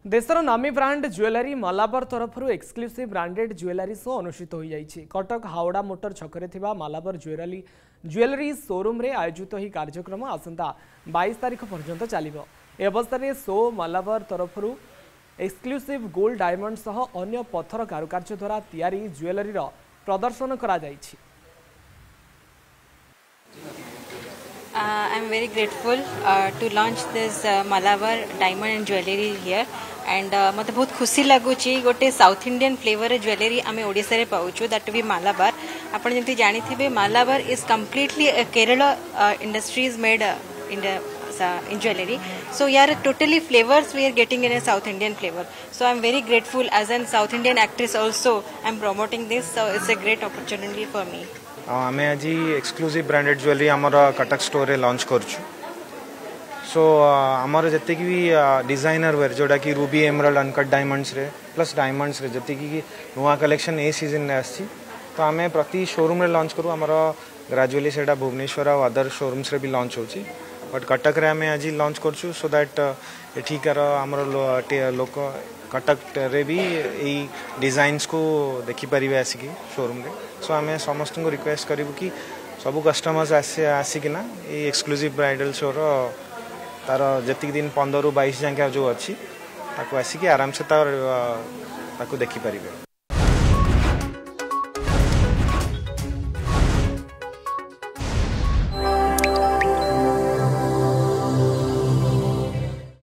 देशर नामी brand jewellery Malabar तरफ एक्सक्लूसिव ब्रांडेड ज्वेलरी शो अनुष्ठित हो जाइए। कटक हावड़ा मोटर छकरे थिबा मालाबर ज्वेलरी शोरूम रे आयोजित ही कार्यक्रम आसंता 22 तारिख पर्यंत चलिबो। ए अवसर में शो मालाबर तरफ एक्सक्लूसिव गोल्ड डायमंड सह अन्य पत्थर कारुकार्य द्वारा तैयारी ज्वेलरी प्रदर्शन करा जाइछि। I am very grateful to launch this Malabar diamond and jewelry here and मत बहुत खुशी लगुची गोटे साउथ इंडियन फ्लेवर ज्वेलरी आम ओडिशा रे पाउछु दैट बी मालाबार। आपण जंती जानी थिबे Malabar is completely Kerala industries made in jewelry, so yeah, totally flavors we are getting in a South Indian flavor, so I'm very grateful as a South Indian actress also I'm promoting this, so it's a great opportunity for me. आमे आज exclusive branded jewellery आमर Cuttack store रे launch करछु। So आमर जते की भी designer wear जोड़ा कि रूबी एमराल्ड अनकट डायमंड्स रे प्लस डायमंड्स रे जते की नुआ कलेक्शन ए सीजन रे आसी, तो आमे प्रति शोरूम रे लॉन्च करू। आमर ग्रेजुअली सेटा भुवनेश्वर और अदर शोरूम्स रे भी लॉन्च होची, बट कटक रे आमे आज लॉन्च करछु सो दैट एठिकार आमर लोक कटक रे भी यही डिजाइन्स को देखि परिबे आसिकी शोरूम रे। सो आमे समस्त को रिक्वेस्ट करिबु कि सब कस्टमर्स आसिकिना ये एक्सक्लूसिव ब्राइडल शो रो तार जति दिन 15 ରୁ 22 जाके जो अच्छी ताको आसिकी आराम से ताको देखि परिबे।